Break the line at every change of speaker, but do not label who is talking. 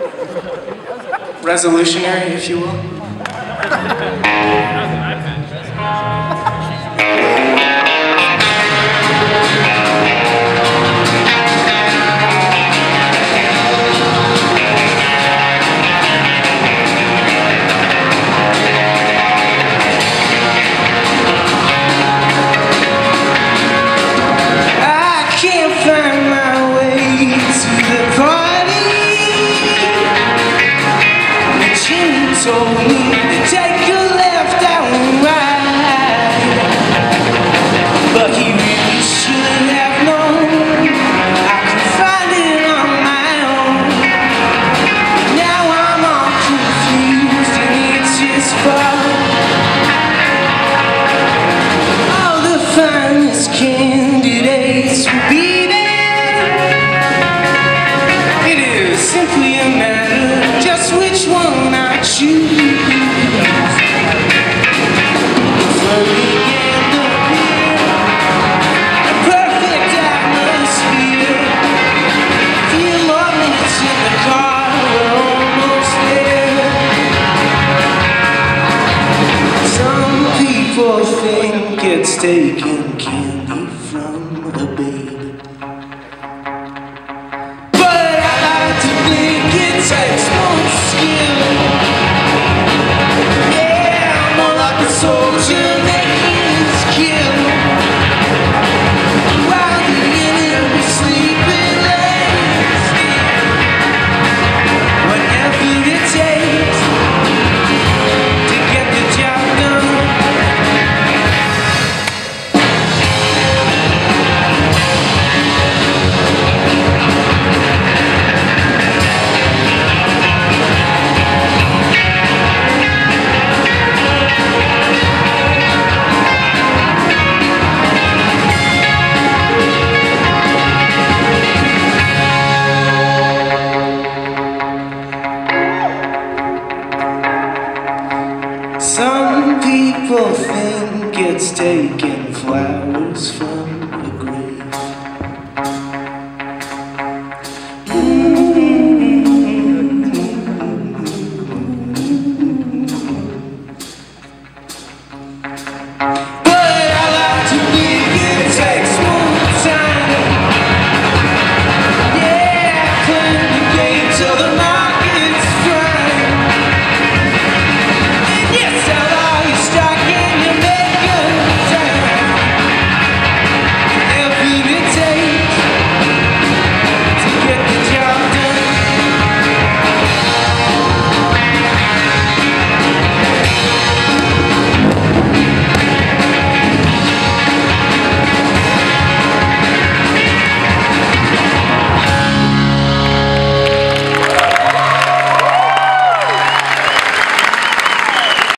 Resolutionary, if you will. Told me to take a left and right, but he really should have known I could find it on my own. Now I'm all confused and it's his fault. All the finest candidates will be there. It is simply a matter of just which one I choose. People think it's taking candy from a baby, but I like to think it takes more skill.